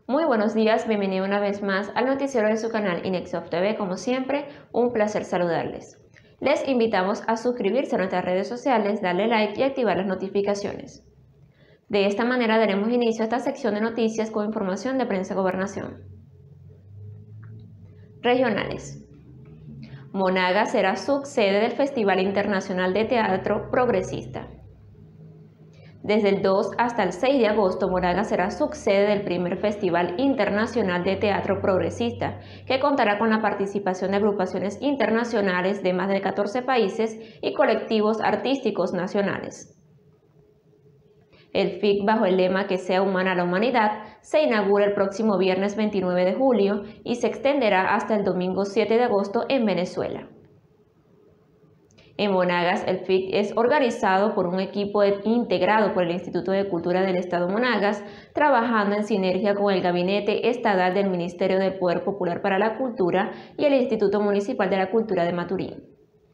Muy buenos días, bienvenido una vez más al noticiero de su canal Inexof TV. Como siempre, un placer saludarles. Les invitamos a suscribirse a nuestras redes sociales, darle like y activar las notificaciones. De esta manera daremos inicio a esta sección de noticias con información de prensa gobernación. Regionales. Monagas será subsede del Festival Internacional de Teatro Progresista. Desde el 2 hasta el 6 de agosto, Monagas será subsede del primer Festival Internacional de Teatro Progresista, que contará con la participación de agrupaciones internacionales de más de 14 países y colectivos artísticos nacionales. El FIC, bajo el lema "Que sea humana la humanidad", se inaugura el próximo viernes 29 de julio y se extenderá hasta el domingo 7 de agosto en Venezuela. En Monagas, el FIC es organizado por un equipo integrado por el Instituto de Cultura del Estado Monagas, trabajando en sinergia con el Gabinete Estadal del Ministerio del Poder Popular para la Cultura y el Instituto Municipal de la Cultura de Maturín.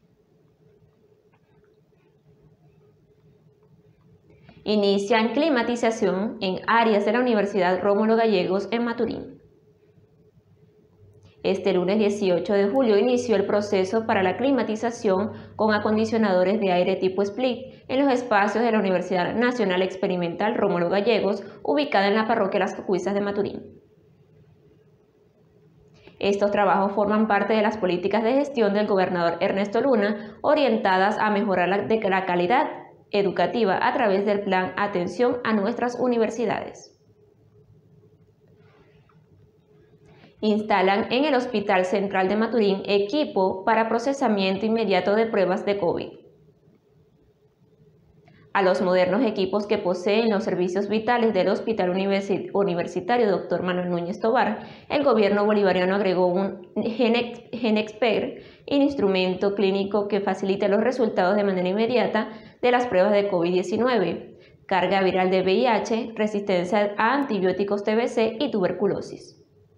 Inician climatización en áreas de la Universidad Rómulo Gallegos en Maturín. Este lunes 18 de julio inició el proceso para la climatización con acondicionadores de aire tipo split en los espacios de la Universidad Nacional Experimental Rómulo Gallegos, ubicada en la parroquia Las Cocuizas de Maturín. Estos trabajos forman parte de las políticas de gestión del gobernador Ernesto Luna, orientadas a mejorar la calidad educativa a través del plan Atención a nuestras universidades. Instalan en el Hospital Central de Maturín equipo para procesamiento inmediato de pruebas de COVID. A los modernos equipos que poseen los servicios vitales del Hospital Universitario Dr. Manuel Núñez Tovar, el gobierno bolivariano agregó un GenExpert, instrumento clínico que facilita los resultados de manera inmediata de las pruebas de COVID-19, carga viral de VIH, resistencia a antibióticos TBC y tuberculosis.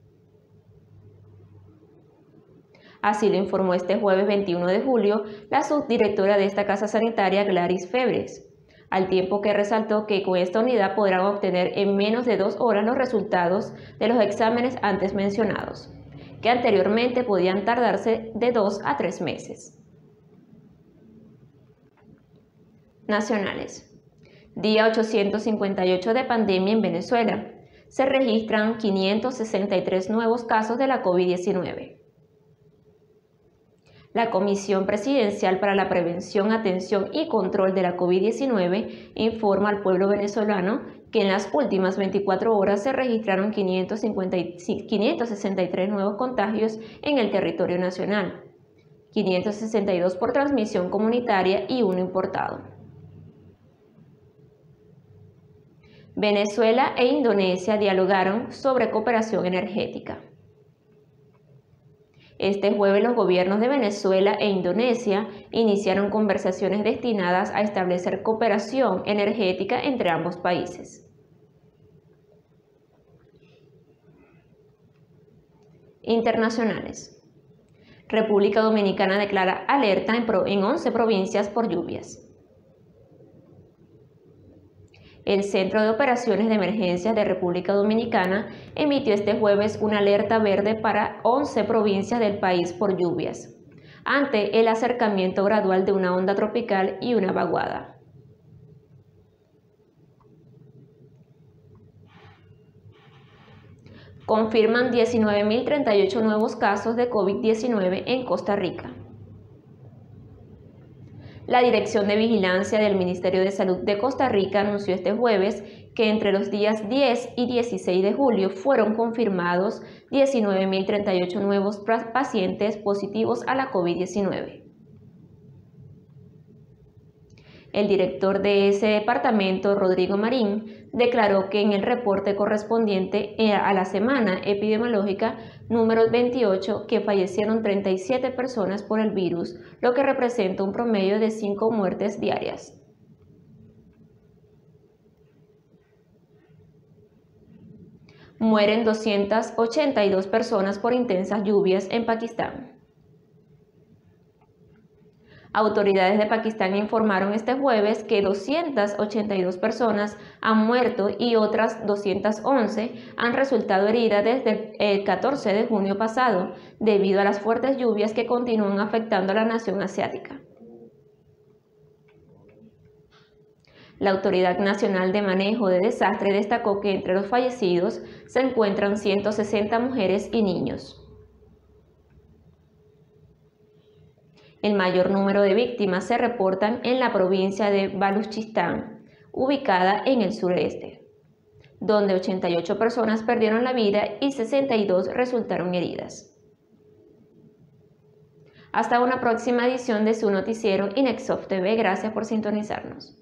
Así lo informó este jueves 21 de julio la subdirectora de esta casa sanitaria, Gladys Febres, al tiempo que resaltó que con esta unidad podrán obtener en menos de 2 horas los resultados de los exámenes antes mencionados, que anteriormente podían tardarse de 2 a 3 meses. Nacionales. Día 858 de pandemia en Venezuela. Se registran 563 nuevos casos de la COVID-19. La Comisión Presidencial para la Prevención, Atención y Control de la COVID-19 informa al pueblo venezolano que en las últimas 24 horas se registraron 563 nuevos contagios en el territorio nacional, 562 por transmisión comunitaria y 1 importado. Venezuela e Indonesia dialogaron sobre cooperación energética. Este jueves los gobiernos de Venezuela e Indonesia iniciaron conversaciones destinadas a establecer cooperación energética entre ambos países. Internacionales. República Dominicana declara alerta en 11 provincias por lluvias. El Centro de Operaciones de Emergencias de República Dominicana emitió este jueves una alerta verde para 11 provincias del país por lluvias, ante el acercamiento gradual de una onda tropical y una vaguada. Confirman 19.038 nuevos casos de COVID-19 en Costa Rica. La Dirección de Vigilancia del Ministerio de Salud de Costa Rica anunció este jueves que entre los días 10 y 16 de julio fueron confirmados 19.038 nuevos pacientes positivos a la COVID-19. El director de ese departamento, Rodrigo Marín, declaró que en el reporte correspondiente a la semana epidemiológica número 28 que fallecieron 37 personas por el virus, lo que representa un promedio de 5 muertes diarias. Mueren 282 personas por intensas lluvias en Pakistán. Autoridades de Pakistán informaron este jueves que 282 personas han muerto y otras 211 han resultado heridas desde el 14 de junio pasado, debido a las fuertes lluvias que continúan afectando a la nación asiática. La Autoridad Nacional de Manejo de Desastres destacó que entre los fallecidos se encuentran 160 mujeres y niños. El mayor número de víctimas se reportan en la provincia de Baluchistán, ubicada en el sureste, donde 88 personas perdieron la vida y 62 resultaron heridas. Hasta una próxima edición de su noticiero INEXOF TV. Gracias por sintonizarnos.